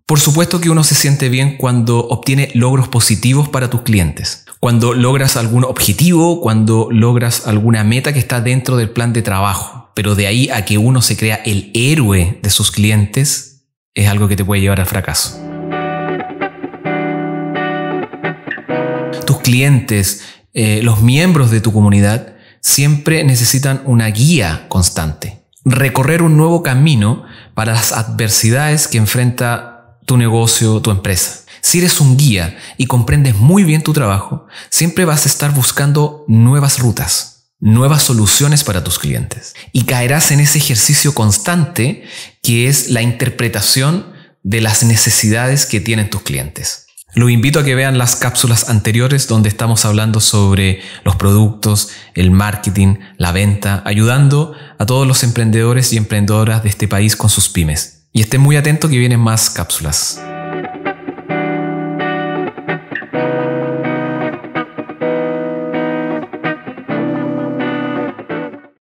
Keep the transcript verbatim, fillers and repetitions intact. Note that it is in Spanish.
Por supuesto que uno se siente bien cuando obtiene logros positivos para tus clientes. Cuando logras algún objetivo, cuando logras alguna meta que está dentro del plan de trabajo. Pero de ahí a que uno se crea el héroe de sus clientes, es algo que te puede llevar al fracaso. Tus clientes, eh, los miembros de tu comunidad, siempre necesitan una guía constante. Recorrer un nuevo camino para las adversidades que enfrenta tu negocio, tu empresa. Si eres un guía y comprendes muy bien tu trabajo, siempre vas a estar buscando nuevas rutas, nuevas soluciones para tus clientes. Y caerás en ese ejercicio constante que es la interpretación de las necesidades que tienen tus clientes. Los invito a que vean las cápsulas anteriores donde estamos hablando sobre los productos, el marketing, la venta, ayudando a todos los emprendedores y emprendedoras de este país con sus pymes. Y estén muy atentos que vienen más cápsulas.